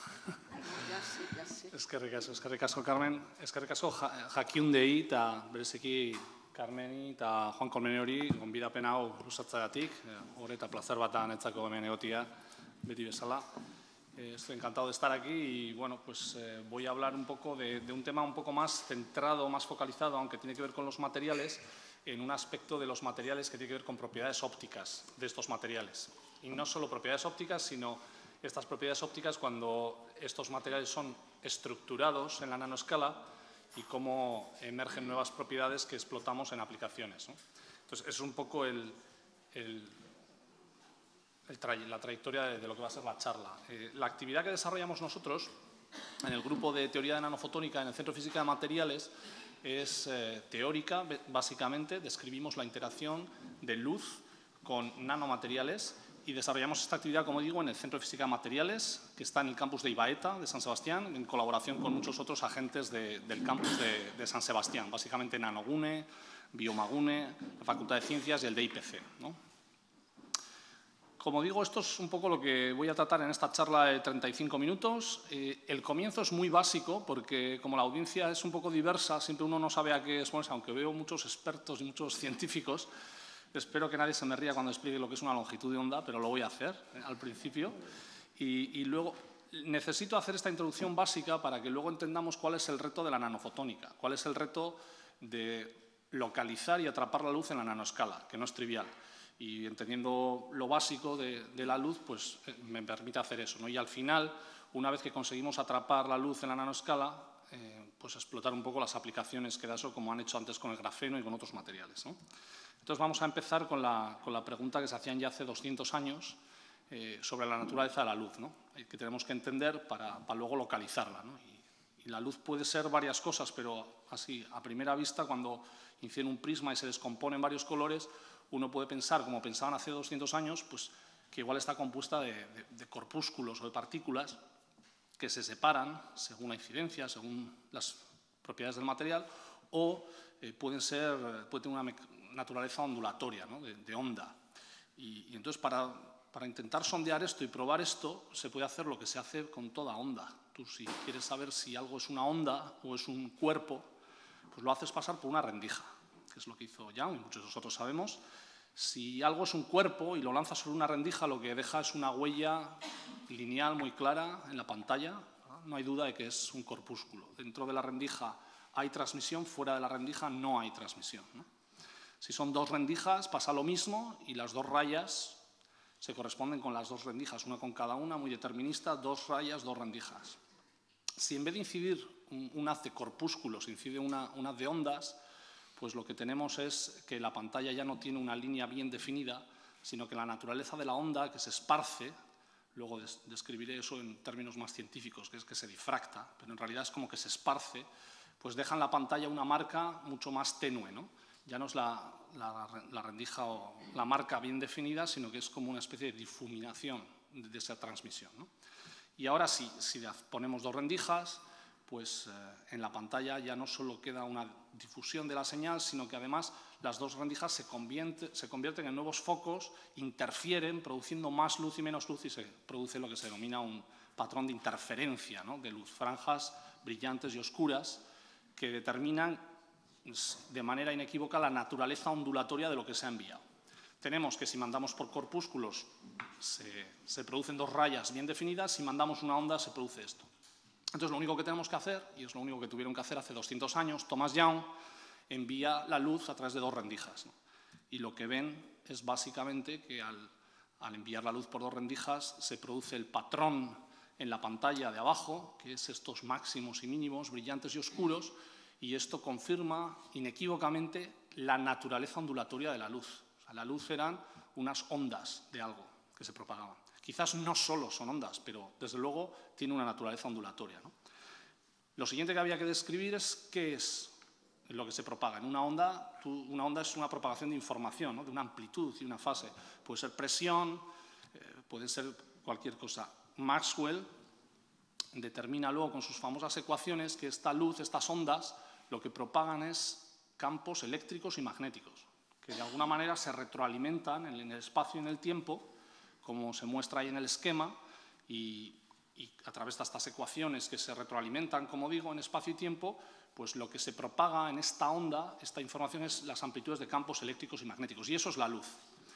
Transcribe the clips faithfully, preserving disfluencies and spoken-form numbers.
Eskerrik asko, eskerrik asko, Carmen. Eskerrik asko jakiundei eta bereziki Carmeni eta Juan Colmenori gonbidapen hau luzatzeagatik. Hor eta plazer bat da netzako hemen egotia, beti bezala. Eh, estoy encantado de estar aquí y bueno, pues eh, voy a hablar un poco de, de un tema un poco más centrado, más focalizado, aunque tiene que ver con los materiales, en un aspecto de los materiales que tiene que ver con propiedades ópticas de estos materiales. Y no solo propiedades ópticas, sino estas propiedades ópticas cuando estos materiales son estructurados en la nanoescala y cómo emergen nuevas propiedades que explotamos en aplicaciones, ¿no? Entonces, es un poco el, el, el tra la trayectoria de, de lo que va a ser la charla. Eh, la actividad que desarrollamos nosotros en el grupo de teoría de nanofotónica en el Centro de Física de Materiales es eh, teórica, básicamente. Describimos la interacción de luz con nanomateriales y desarrollamos esta actividad, como digo, en el Centro de Física de Materiales, que está en el campus de Ibaeta, de San Sebastián, en colaboración con muchos otros agentes de, del campus de, de San Sebastián, básicamente Nanogune, Biomagune, la Facultad de Ciencias y el de I P C, ¿no? Como digo, esto es un poco lo que voy a tratar en esta charla de treinta y cinco minutos. Eh, el comienzo es muy básico porque, como la audiencia es un poco diversa, siempre uno no sabe a qué exponerse, aunque veo muchos expertos y muchos científicos. Espero que nadie se me ría cuando explique lo que es una longitud de onda, pero lo voy a hacer eh, al principio. Y, y luego necesito hacer esta introducción básica para que luego entendamos cuál es el reto de la nanofotónica, cuál es el reto de localizar y atrapar la luz en la nanoescala, que no es trivial. Y entendiendo lo básico de, de la luz, pues eh, me permite hacer eso, ¿no? Y al final, una vez que conseguimos atrapar la luz en la nanoescala, eh, pues explotar un poco las aplicaciones que da eso, como han hecho antes con el grafeno y con otros materiales, ¿no? Entonces vamos a empezar con la, con la pregunta que se hacían ya hace doscientos años eh, sobre la naturaleza de la luz, ¿no? Que tenemos que entender para, para luego localizarla, ¿no? Y, y la luz puede ser varias cosas, pero así, a primera vista, cuando inciden un prisma y se descompone en varios colores, uno puede pensar, como pensaban hace doscientos años, pues, que igual está compuesta de, de, de corpúsculos o de partículas que se separan según la incidencia, según las propiedades del material, o eh, pueden ser, puede tener una naturaleza ondulatoria, ¿no? de, de onda. Y, y entonces, para, para intentar sondear esto y probar esto, se puede hacer lo que se hace con toda onda. Tú, si quieres saber si algo es una onda o es un cuerpo, pues lo haces pasar por una rendija, que es lo que hizo Young y muchos de nosotros sabemos. Si algo es un cuerpo y lo lanzas sobre una rendija, lo que deja es una huella lineal muy clara en la pantalla, ¿no? No hay duda de que es un corpúsculo. Dentro de la rendija hay transmisión, fuera de la rendija no hay transmisión, ¿no? Si son dos rendijas pasa lo mismo y las dos rayas se corresponden con las dos rendijas, una con cada una, muy determinista, dos rayas, dos rendijas. Si en vez de incidir un, un haz de corpúsculos incide una, un haz de ondas, pues lo que tenemos es que la pantalla ya no tiene una línea bien definida, sino que la naturaleza de la onda que se esparce, luego des describiré eso en términos más científicos, que es que se difracta, pero en realidad es como que se esparce, pues deja en la pantalla una marca mucho más tenue, ¿no? Ya no es la, la, la rendija o la marca bien definida, sino que es como una especie de difuminación de, de esa transmisión, ¿no? Y ahora sí, si ponemos dos rendijas, pues eh, en la pantalla ya no solo queda una difusión de la señal, sino que además las dos rendijas se, convierte, se convierten en nuevos focos, interfieren, produciendo más luz y menos luz, y se produce lo que se denomina un patrón de interferencia, ¿no? De luz, franjas brillantes y oscuras que determinan de manera inequívoca la naturaleza ondulatoria de lo que se ha enviado. Tenemos que si mandamos por corpúsculos se, se producen dos rayas bien definidas, si mandamos una onda se produce esto. Entonces lo único que tenemos que hacer, y es lo único que tuvieron que hacer hace doscientos años, Thomas Young envía la luz a través de dos rendijas, ¿no? Y lo que ven es básicamente que al, al enviar la luz por dos rendijas se produce el patrón en la pantalla de abajo, que es estos máximos y mínimos brillantes y oscuros, y esto confirma inequívocamente la naturaleza ondulatoria de la luz. O sea, la luz eran unas ondas de algo que se propagaban. Quizás no solo son ondas, pero desde luego tiene una naturaleza ondulatoria, ¿no? Lo siguiente que había que describir es qué es lo que se propaga. En una onda, tú, una onda es una propagación de información, ¿no? De una amplitud y una fase. Puede ser presión, eh, puede ser cualquier cosa. Maxwell determina luego con sus famosas ecuaciones que esta luz, estas ondas, lo que propagan es campos eléctricos y magnéticos, que de alguna manera se retroalimentan en el espacio y en el tiempo, como se muestra ahí en el esquema, y y a través de estas ecuaciones que se retroalimentan, como digo, en espacio y tiempo, pues lo que se propaga en esta onda, esta información, es las amplitudes de campos eléctricos y magnéticos, y eso es la luz.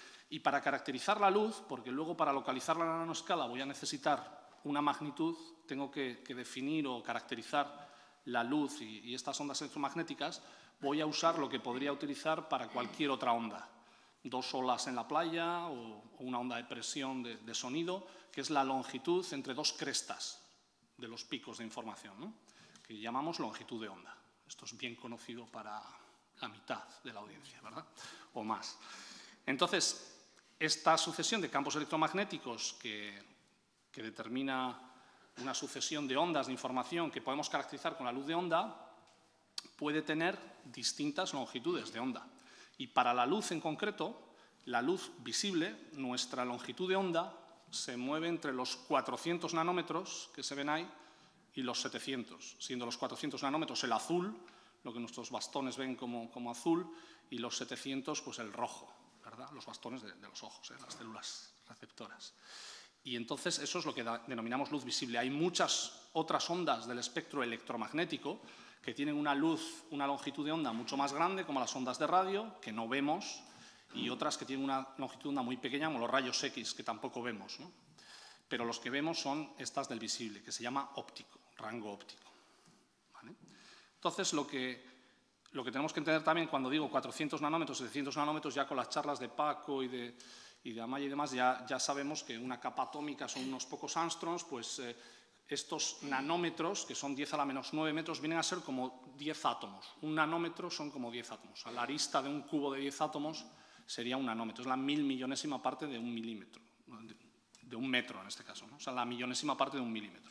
Y para caracterizar la luz, porque luego para localizarla a la nanoescala voy a necesitar una magnitud, tengo que, que definir o caracterizar la luz y, y estas ondas electromagnéticas, voy a usar lo que podría utilizar para cualquier otra onda. Dos olas en la playa o, o una onda de presión de, de sonido, que es la longitud entre dos crestas de los picos de información, ¿no? Que llamamos longitud de onda. Esto es bien conocido para la mitad de la audiencia, ¿verdad? O más. Entonces, esta sucesión de campos electromagnéticos que, que determina una sucesión de ondas de información que podemos caracterizar con la luz de onda puede tener distintas longitudes de onda. Y para la luz en concreto, la luz visible, nuestra longitud de onda se mueve entre los cuatrocientos nanómetros que se ven ahí y los setecientos, siendo los cuatrocientos nanómetros el azul, lo que nuestros bastones ven como, como azul, y los setecientos pues el rojo, ¿verdad? Los bastones de, de los ojos, ¿eh? Las células receptoras. Y entonces eso es lo que da, denominamos luz visible. Hay muchas otras ondas del espectro electromagnético que tienen una luz, una longitud de onda mucho más grande, como las ondas de radio, que no vemos, y otras que tienen una longitud de onda muy pequeña, como los rayos X, que tampoco vemos, ¿no? Pero los que vemos son estas del visible, que se llama óptico, rango óptico, ¿vale? Entonces, lo que, lo que tenemos que entender también cuando digo cuatrocientos nanómetros, setecientos nanómetros, ya con las charlas de Paco y de, y de Amaya y demás, ya, ya sabemos que una capa atómica son unos pocos angstroms, pues eh, estos nanómetros, que son diez a la menos nueve metros, vienen a ser como diez átomos. Un nanómetro son como diez átomos. A la arista de un cubo de diez átomos sería un nanómetro, es la mil millonésima parte de un milímetro, de, de un metro en este caso, ¿no? O sea, la millonésima parte de un milímetro.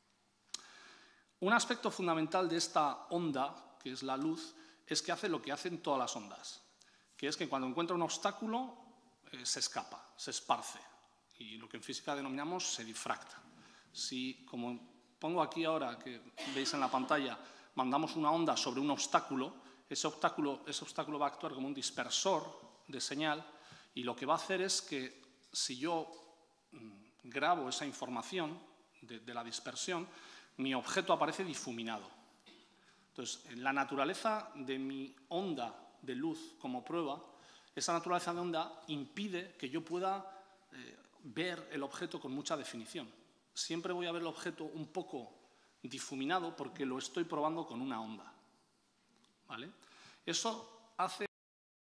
Un aspecto fundamental de esta onda, que es la luz, es que hace lo que hacen todas las ondas, que es que cuando encuentra un obstáculo eh, se escapa, se esparce, y lo que en física denominamos se difracta. Si, como pongo aquí ahora, que veis en la pantalla, mandamos una onda sobre un obstáculo, ese obstáculo, ese obstáculo va a actuar como un dispersor de señal, y lo que va a hacer es que si yo mmm, grabo esa información de, de la dispersión, mi objeto aparece difuminado. Entonces, en la naturaleza de mi onda de luz como prueba, esa naturaleza de onda impide que yo pueda eh, ver el objeto con mucha definición. Siempre voy a ver el objeto un poco difuminado porque lo estoy probando con una onda, ¿vale? Eso hace